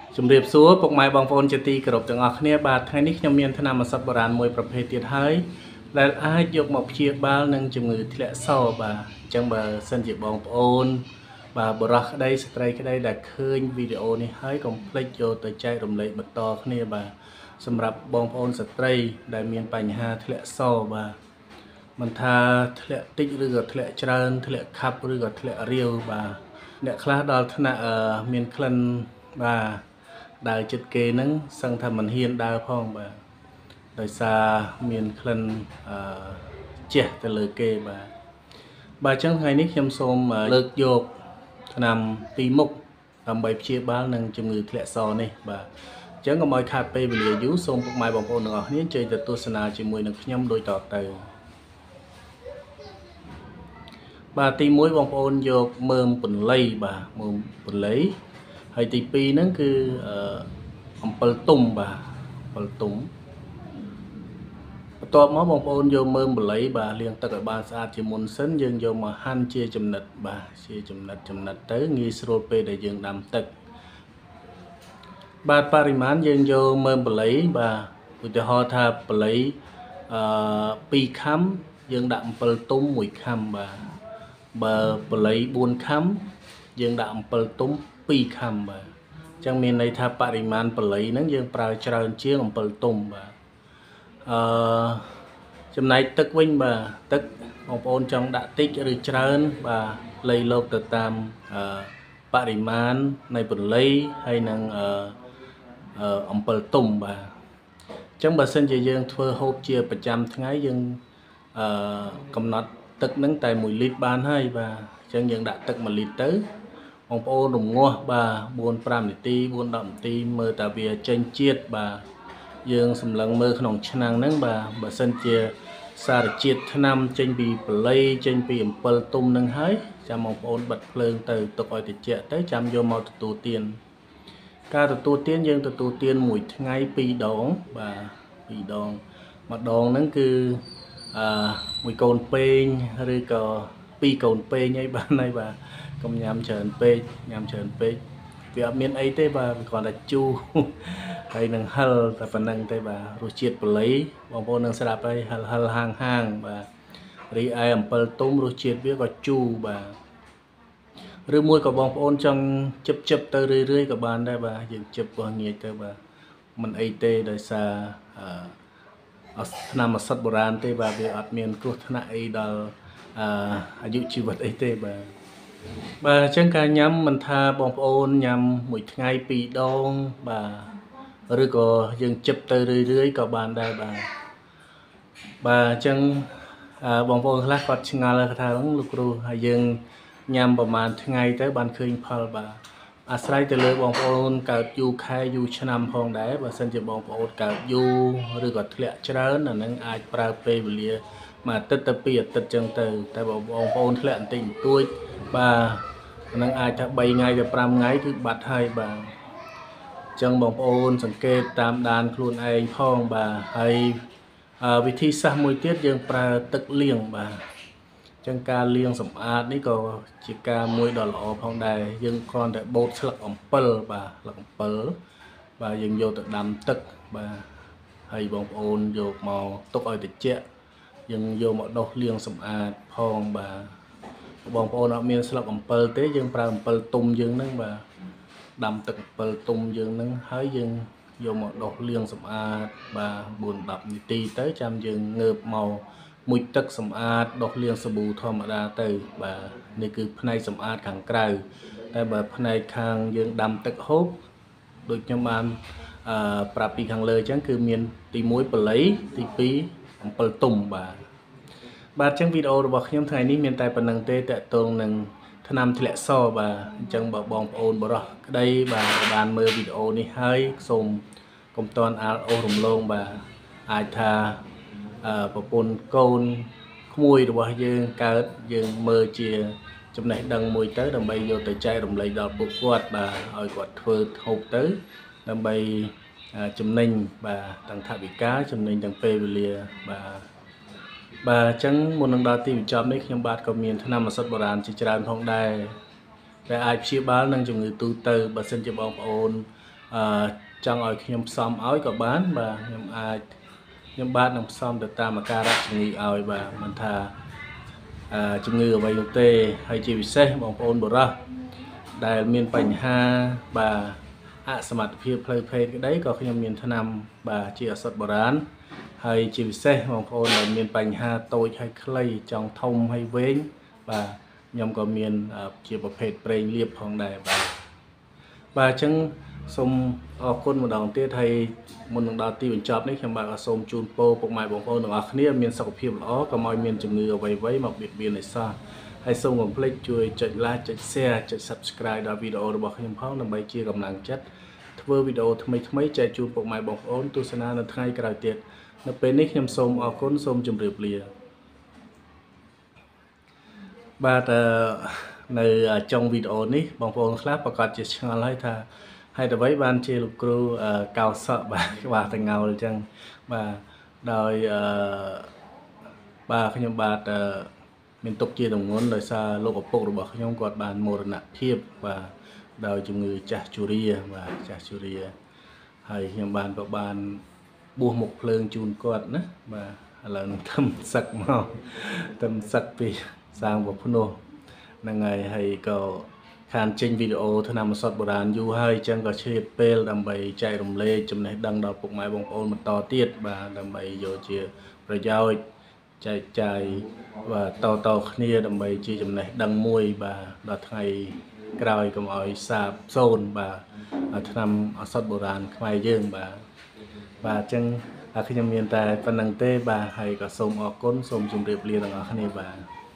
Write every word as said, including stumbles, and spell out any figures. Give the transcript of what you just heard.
ជំរាបសួរពុកម៉ែបងប្អូនជាទីគោរពទាំងអស់គ្នាបាទថ្ងៃនេះខ្ញុំមានថ្នាំឱសថបុរាណមួយប្រភេទទៀតហើយដែលអាចយកមកព្យាបាលនឹងជំងឺធ្លាក់សបាទអញ្ចឹងបើសិនជាបងប្អូនបាទបរិះក្តីស្ត្រីក្តីដែលឃើញវីដេអូនេះហើយកុំភ្លេចយកទៅចែករំលែកបន្តគ្នាបាទសម្រាប់បងប្អូនស្ត្រីដែលមានបញ្ហាធ្លាក់សបាទមិនថាធ្លាក់តិចឬក៏ធ្លាក់ច្រើនធ្លាក់ខាប់ឬក៏ធ្លាក់រាវបាទអ្នកខ្លះដល់ថ្នាក់មានក្លិនបាទដើរចិត្តគេហ្នឹងសឹងថាមិនហ៊ានដើរផងបាទដោយសារមានក្លិនអឺជះទៅលើគេបាទបាទអញ្ចឹងថ្ងៃនេះខ្ញុំសូមលើកយកថ្នាំពីរមុខដើម្បីព្យាបាលនឹងជំងឺធ្លាក់សនេះបាទអញ្ចឹងកុំឲ្យខាតពេលវេលាយូរសូមពុកម៉ែបងប្អូនទាំងអស់គ្នាជួយទៅទស្សនាជាមួយនឹងខ្ញុំដូចតទៅបាទទីមួយបងប្អូនយកមើមពន្លៃបាទមើមពន្លៃហើយទីពីរហ្នឹងគឺអំពិលទុំបាទអំពិលទុំបន្ទាប់មកបងប្អូនយកមើមពន្លៃបាទលាងទឹកឲ្យបានស្អាតជាមុនសិនយើងយកមកហាន់ជាចំណិតបាទជាចំណិតចំណិតទៅងាយស្រួលពេលដែលយើងដាំទឹកបាទបរិមាណយើងយកមើមពន្លៃបាទឧទាហរណ៍ថាពន្លៃអឺពីរខាំយើងដាក់អំពិលទុំមួយខាំបាទបើពន្លៃបួនខាំយើងដាក់អំពិលទុំពីរខាំបាទអញ្ចឹងមានន័យថាបរិមាណពន្លៃហ្នឹងយើងប្រើច្រើនជាងអំពិលទុំបាទអឺចំណែកទឹកវិញបាទទឹកបងប្អូនចង់ដាក់តិចឬច្រើនបាទលៃលោកទៅតាមអឺបរិមាណនៃពន្លៃហើយនឹងអឺអំពិលទុំបាទអញ្ចឹងបើសិនជាយើងធ្វើហូបជាប្រចាំថ្ងៃយើងអឺកំណត់ទឹកហ្នឹងតែមួយលីត្របានហើយបាទអញ្ចឹងយើងដាក់ទឹកមួយលីត្រទៅបងប្អូនរំងាស់បាទបួនប្រាំនាទីបួនដល់នាទីមើលតើវាចេញជាតិបាទយើងសម្លឹងមើលក្នុងឆ្នាំងហ្នឹងបាទបើសិនជាសារជាតិថ្នាំចេញពីបល័យចេញពីអំពិលទុំហ្នឹងហើយចាំបងប្អូនបិទភ្លើងទៅទុកឲ្យត្រជាក់ទៅចាំយកមកទទួលទានការទទួលទានយើងទទួលទានមួយថ្ងៃពីរដងបាទពីរដងម្ដងហ្នឹងគឺអឺមួយកូនពេងឬក៏ពីរកូនពេងអីបានហើយបាទកុំញ៉ាំច្រើនពេកញ៉ាំច្រើនពេកវាអត់មានអីទេបាទវាគ្រាន់តែជូរហើយនឹងហឹលតែប៉ុណ្្នឹងទេបាទរសជាតិបល័យបងប្អូននឹងស្ដាប់ហើយហឹលហឹលហាងហាងបាទរីឯអំពិលទុំរសជាតិវាក៏ជូរបាទឬមួយក៏បងប្អូនចង់ជិបជិបទៅរឿយៗក៏បានដែរបាទយើងជិបក៏ងាយទៅបាទមិនអីទេដោយសារអឺថ្នាំឱសថបុរាណទេបាទវាអត់មានគ្រោះថ្នាក់អីដល់អឺអាយុជីវិតអីទេបាទបាទអញ្ចឹងការញ៉ាំមិនថាបងប្អូនញ៉ាំមួយថ្ងៃពីរដងបាទឬក៏យើងជិបទៅរឿយៗក៏បានដែរបាទបាទអញ្ចឹងបងប្អូនខ្លះគាត់ឆ្ងល់ថាលោកគ្រូហើយយើងញ៉ាំប្រហែលថ្ងៃទៅបានឃើញផលបាទអាស្រ័យទៅលើបងប្អូនកើតយូរខែយូរឆ្នាំផងដែរបើសិនជាបងប្អូនកើតយូរឬក៏ធ្លាក់ច្រើនអានឹងអាចប្រើពេលវេលាមួយអាទិត្យទៅពីរអាទិត្យចឹងទៅតែបងប្អូនធ្លាក់បន្តិចបន្តួចបាទហ្នឹងអាចថាបីថ្ងៃទៅប្រាំថ្ងៃគឺបាត់ហើយបាទអញ្ចឹងបងប្អូនសង្កេតតាមដានខ្លួនឯងផងបាទហើយវិធីសាស្ត្រមួយទៀតយើងប្រើទឹកលាងបាទអញ្ចឹងការលាងសម្អាតនេះក៏ជាការមួយដ៏ល្អផងដែរយើងគ្រាន់តែបូតស្លឹកអំពិលបាទស្លឹកអំពិលបាទយើងយកទៅដាំទឹកបាទហើយបងប្អូនយកមកទុកឲ្យត្រជាក់យើងយកមកដុសលាងសម្អាតផងបាទបងប្អូនអត់មានស្លឹកអំពិលទេយើងប្រើអំពិលទុំយើងហ្នឹងបាទដាំទឹកអំពិលទុំយើងហ្នឹងហើយយើងយកមកដុសលាងសម្អាតបាទបួនដល់នាទីទៅចាំយើងងើបមកមុជទឹកសម្អាតដុសលាងសាប៊ូធម្មតាទៅបាទនេះគឺផ្នែកសម្អាតខាងក្រៅតែបើផ្នែកខាងយើងដាំទឹកហូបដូចខ្ញុំបានអឺប្រាប់ពីខាងលើអញ្ចឹងគឺមានទីមួយបល័យទីពីរអំពិលទុំបាទបាទអញ្ចឹងវីដេអូរបស់ខ្ញុំថ្ងៃនេះមានតែប៉ុណ្្នឹងទេតកតងនឹងថ្នាំធ្លាក់សបាទអញ្ចឹងបើបងប្អូនបរិះក្តីបាទបានមើលវីដេអូនេះហើយសូមកុំតន់អាលអូសរំលងបាទអាចថាអឺប្រពន្ធកូនក្មួយរបស់យើងកើតយើងមើលជាចំណេះដឹងមួយទៅដើម្បីយកទៅចែករំលែកដល់ពួកគាត់បាទឲ្យគាត់ធ្វើហូបទៅដើម្បីចំណេញបាទទាំងថវិកាចំណេញទាំងពេលវេលាបាទបាទអញ្ចឹងមុននឹងដល់ទីបញ្ចប់នេះខ្ញុំបាទក៏មានថ្នាំឱសថបុរាណជាច្រើនផងដែរដែលអាចព្យាបាលនឹងជំងឺទូទៅបើសិនជាបងប្អូនចង់ឲ្យខ្ញុំផ្សំឲ្យក៏បានបាទខ្ញុំអាចខ្ញុំបាទនឹងផ្សំទៅតាមអាការៈជំងឺឲ្យបាទមិនថាជំងឺអ្វីនោះទេហើយជាពិសេសបងប្អូនបុរសដែលមានបញ្ហាបាទអសមត្ថភាពផ្លូវភេទក្តីក៏ខ្ញុំមានថ្នាំបាទជាឱសថបុរាណហើយជាពិសេសបងប្អូនដែលមានបញ្ហាតូចហើយខ្លីចង់ធំហើយវែងបាទខ្ញុំក៏មានជាប្រភេទប្រេងលាបផងដែរបាទបាទអញ្ចឹងសូមអរគុណម្ដងទៀតហើយមុននឹងដល់ទីបញ្ចប់នេះខ្ញុំបាទក៏សូមជូនពរពុកម៉ែបងប្អូនទាំងអស់គ្នាមានសុខភាពល្អកុំឲ្យមានជំងឺអ្វីៗមកបៀតបៀនឲ្យសោះហើយសូមកុំភ្លេចជួយចុច like ចុច share ចុច subscribe ដល់វីដេអូរបស់ខ្ញុំផងដើម្បីជាកម្លាំងចិត្តធ្វើវីដេអូថ្មីៗចែកជូនពុកម៉ែបងប្អូនទស្សនានៅថ្ងៃក្រោយទៀតនៅពេលនេះខ្ញុំសូមអរគុណសូមជម្រាបលាបាទនៅចុងវីដេអូនេះបងប្អូនខ្លះប្រកាសជាឆ្ងល់ហើយថាហេតុអ្វីបានជាលោកគ្រូកោសក់បាទក្បាលតងោលអញ្ចឹងបាទដោយអឺបាទខ្ញុំបាទមានទុកជាទម្ងន់ដោយសារលោកឪពុករបស់ខ្ញុំគាត់បានមរណភាពបាទដោយជំងឺចាស់ជរាបាទចាស់ជរាហើយខ្ញុំបានក៏បានបួសមុខភ្លើងជូនគាត់ណាបាទឥឡូវនឹងធ្វើសឹកមកធ្វើសឹកពីសាងប្រភ្នោះហ្នឹងហើយហើយក៏ខានចេញវីដេអូថ្នាំឱសថបុរាណយូរហើយអញ្ចឹងក៏ឆ្លៀតពេលដើម្បីចែករំលែកចំណេះដឹងដល់ពុកម៉ែបងប្អូនបន្តទៀតបាទដើម្បីយកជាប្រយោជន៍ចែកចាយបាទតតគ្នាដើម្បីជាចំណេះដឹងមួយបាទដល់ថ្ងៃក្រោយកុំឲ្យសាបសូន្យបាទថ្នាំឱសថបុរាណខ្មែរយើងបាទបាទអញ្ចឹងខ្ញុំមានតែប៉ុណ្្នឹងទេបាទហើយក៏សូមអរគុណសូមជម្រាបលាទាំងអស់គ្នាបាទ